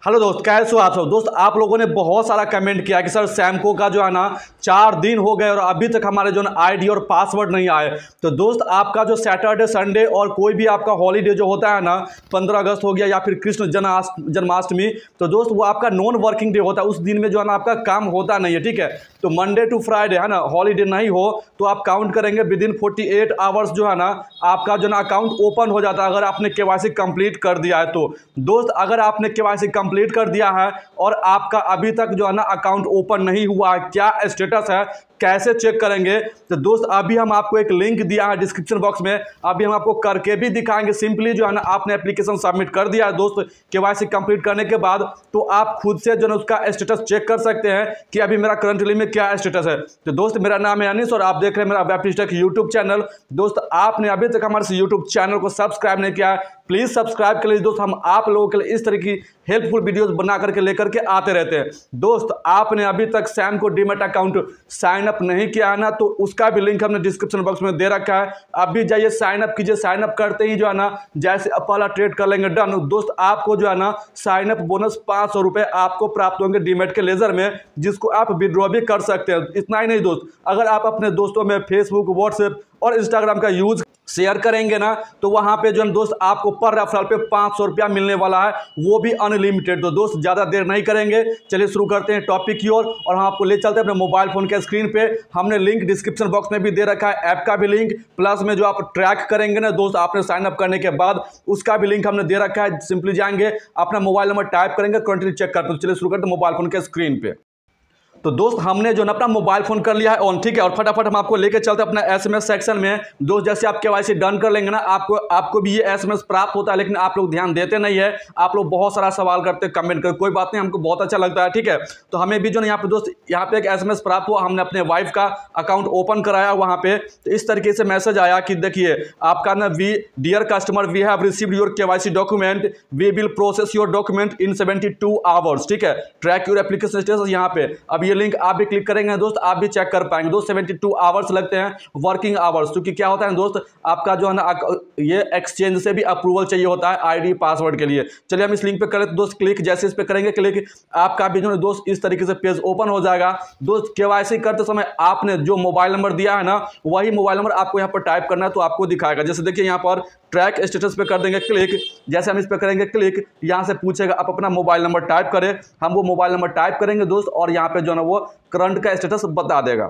Hello दोस्त, कैसे हो आप सब। दोस्त आप लोगों ने बहुत सारा कमेंट किया कि सर सैमको का जो है ना 4 दिन हो गए और अभी तक हमारे जो है आईडी और पासवर्ड नहीं आए। तो दोस्त आपका जो सैटरडे संडे और कोई भी आपका हॉलीडे जो होता है ना, 15 अगस्त हो गया या फिर कृष्ण जन्माष्टमी, तो दोस्त वो आपका नॉन वर्किंग डे होता है। उस दिन में जो है ना आपका काम होता नहीं है, ठीक है। तो मंडे टू फ्राइडे है ना, हॉलीडे नहीं हो तो आप काउंट करेंगे विद इन 48 आवर्स जो है ना आपका जो है ना अकाउंट ओपन हो जाता है, अगर आपने केवाईसी कंप्लीट कर दिया है तो। दोस्त अगर आपने केवाईसी कंप्लीट कर दिया है और आपका अभी तक जो है ना अकाउंट ओपन नहीं हुआ है, क्या स्टेटस है, कैसे चेक करेंगे, तो दोस्त अभी हम आपको एक लिंक दिया है डिस्क्रिप्शन बॉक्स में, अभी हम आपको करके भी दिखाएंगे। सिंपली जो है ना आपने एप्लीकेशन सबमिट कर दिया है दोस्त केवाईसी कंप्लीट करने के बाद, तो आप खुद से जो है उसका स्टेटस चेक कर सकते हैं कि अभी मेरा करंटली में क्या स्टेटस है। तो दोस्त मेरा नाम है अनिश और आप देख रहे हैं मेरा वेब टेक यूट्यूब चैनल। दोस्त आपने अभी तक हमारे यूट्यूब चैनल को सब्सक्राइब नहीं किया है, प्लीज सब्सक्राइब कर लीजिए दोस्त। हम आप लोगों के लिए इस तरह की हेल्पफुल वीडियोस बना करके लेकर के आते रहते हैं। दोस्त आपने अभी तक Samco demat account sign up नहीं किया है ना, तो उसका भी लिंक हमने डिस्क्रिप्शन बॉक्स में दे रखा है, अभी जाइए साइन अप कीजिए। साइन अप करते ही जो है ना जैसे पहला ट्रेड कर लेंगे डन, दोस्त आपको जो है ना साइन अप बोनस 500 रुपए आपको प्राप्त होंगे डीमैट के लेजर में, जिसको आप विड्रॉ भी कर सकते हैं। इतना ही नहीं दोस्त, अगर आप अपने दोस्तों में फेसबुक, व्हाट्सएप और इंस्टाग्राम का यूज शेयर करेंगे ना, तो वहां पे जो है दोस्त आपको पर रेफरल पे 500 रुपया मिलने वाला है, वो भी अनलिमिटेड। तो दोस्त ज़्यादा देर नहीं करेंगे, चलिए शुरू करते हैं टॉपिक की ओर और हम आपको ले चलते हैं अपने मोबाइल फोन के स्क्रीन पे। हमने लिंक डिस्क्रिप्शन बॉक्स में भी दे रखा है, ऐप का भी लिंक, प्लस में जो आप ट्रैक करेंगे ना दोस्त आपने साइन अप करने के बाद, उसका भी लिंक हमने दे रखा है। सिंपली जाएंगे, अपना मोबाइल नंबर टाइप करेंगे, कंटिन्यू चेक करते हैं। चलिए शुरू करते हैं मोबाइल फोन के स्क्रीन पे। तो दोस्त हमने जो ना अपना मोबाइल फोन कर लिया है ऑन, ठीक है, और फटाफट हम आपको लेके चलते हैं अपना एसएमएस सेक्शन में। दोस्त जैसे आप केवाईसी डन कर लेंगे ना, आपको भी ये एसएमएस प्राप्त होता है, लेकिन आप लोग ध्यान देते नहीं है। आप लोग बहुत सारा सवाल करते हैं कमेंट कर, कोई बात नहीं, हमको बहुत अच्छा लगता है, ठीक है। तो हमें भी जो ना यहाँ पे दोस्त यहाँ पे एक एसएमएस प्राप्त हुआ, हमने अपने वाइफ का अकाउंट ओपन कराया वहाँ पे, तो इस तरीके से मैसेज आया कि देखिए आपका ना dear customer we have received your KYC document, we will process your document in 72 hours, ठीक है। ट्रैक योर एप्लीकेशन स्टेटस यहाँ पे। अब ये लिंक आप भी क्लिक करेंगे दोस्त, आप भी चेक कर पाएंगे दोस्त। 72 आवर्स लगते हैं, वर्किंग आवर्स, क्योंकि क्या होता है दोस्त आपका जो है ना ये एक्सचेंज से भी अप्रूवल चाहिए होता है आईडी पासवर्ड के लिए। चलिए हम इस लिंक पे करें तो दोस्त क्लिक, जैसे इस पे करेंगे क्लिक, आपका भी जो है दोस्त इस तरीके से पेज ओपन हो जाएगा। दोस्त केवाईसी करते समय आपने जो मोबाइल नंबर दिया है ना, वही मोबाइल नंबर आपको यहाँ पर टाइप करना है, तो आपको दिखाएगा। जैसे देखिए यहाँ पर ट्रैक स्टेटस पे कर देंगे क्लिक, जैसे हम इस पे करेंगे क्लिक, यहाँ से पूछेगा आप अपना मोबाइल नंबर टाइप करें, हम वो मोबाइल नंबर टाइप करेंगे दोस्त, और यहाँ पे जो है ना वो करंट का स्टेटस बता देगा,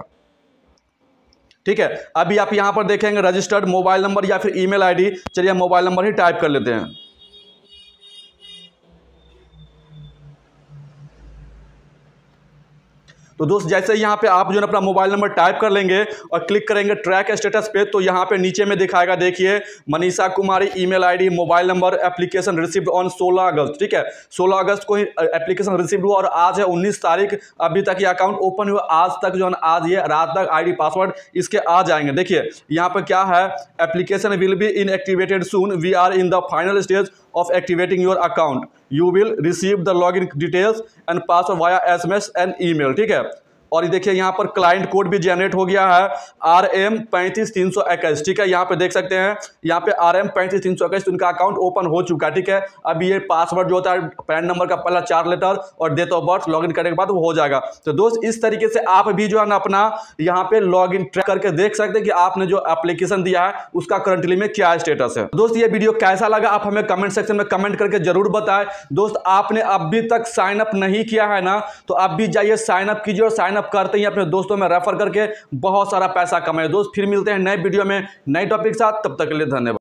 ठीक है। अभी आप यहां पर देखेंगे रजिस्टर्ड मोबाइल नंबर या फिर ईमेल आईडी, चलिए हम मोबाइल नंबर ही टाइप कर लेते हैं। तो दोस्त जैसे यहाँ पे आप जो है अपना मोबाइल नंबर टाइप कर लेंगे और क्लिक करेंगे ट्रैक स्टेटस पे, तो यहाँ पे नीचे में दिखाएगा, देखिए Manisha Kumari email ID, mobile number, application received on 16 August, ठीक है। 16 अगस्त को ही एप्लीकेशन रिसीव्ड हुआ और आज है 19 तारीख, अभी तक ये अकाउंट ओपन हुआ। आज तक जो है आज ये रात तक आईडी पासवर्ड इसके आ जाएंगे। देखिए यहाँ पर क्या है, application will be inactivated soon, we are in the final stage of activating your account, you will receive the login details and password via SMS and email, ठीक है। और ये देखिए यहाँ पर क्लाइंट कोड भी जनरेट हो गया है, RM 35321, ठीक है। यहाँ पे देख सकते हैं, यहाँ पे RM 35321 उनका अकाउंट ओपन हो चुका है, ठीक है। अब ये पासवर्ड जो होता है पैन नंबर का पहला 4 लेटर और डेट ऑफ बर्थ लॉगिन करने के बाद वो हो जाएगा। तो दोस्त इस तरीके से आप भी जो है ना अपना यहाँ पे लॉगिन ट्रैक करके देख सकते हैं कि आपने जो एप्लीकेशन दिया है उसका करंटली में क्या स्टेटस है। दोस्त ये वीडियो कैसा लगा आप हमें कमेंट सेक्शन में कमेंट करके जरूर बताएं। दोस्त आपने अभी तक साइन अप नहीं किया है ना, तो आप भी जाइए साइन अप कीजिए और साइन अप करते ही अपने दोस्तों में रेफर करके बहुत सारा पैसा कमाए। दोस्त फिर मिलते हैं नए वीडियो में नए टॉपिक के साथ, तब तक के लिए धन्यवाद।